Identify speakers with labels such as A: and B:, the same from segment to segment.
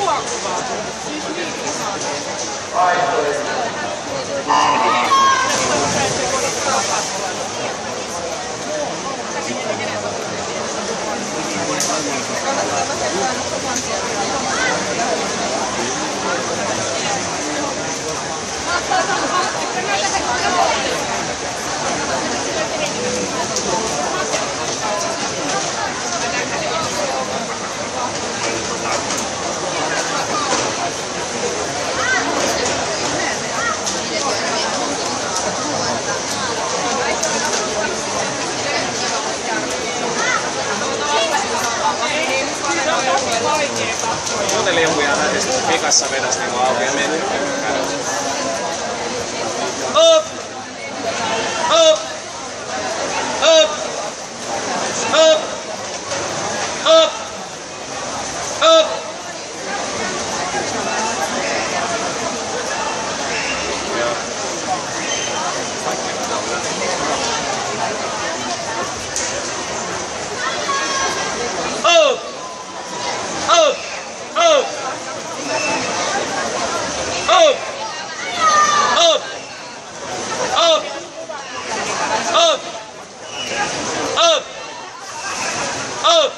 A: Kuuntelin jonkun ja pikassa vedas niinku auki ja meni. Up! Up! Up! Up! Up! Up! Up! Up! Up! Up! Up! Up! Up! Up! Up!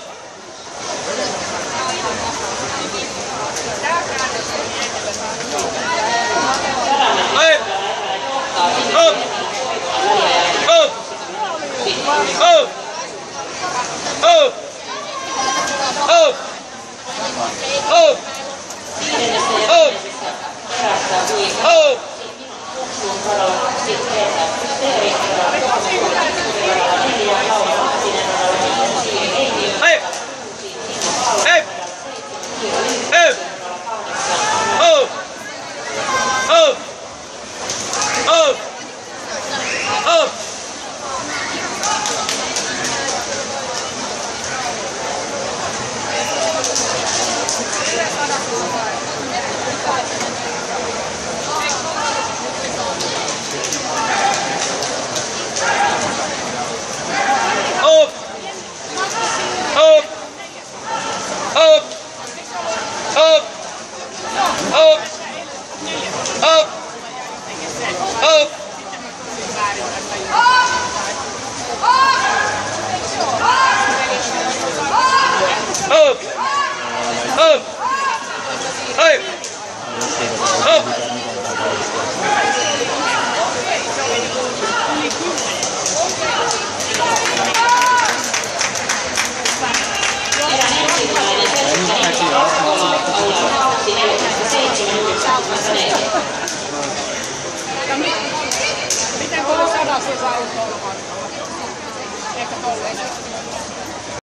A: Hey! Up! Up! Up! Up! Up! Up! Up! Up!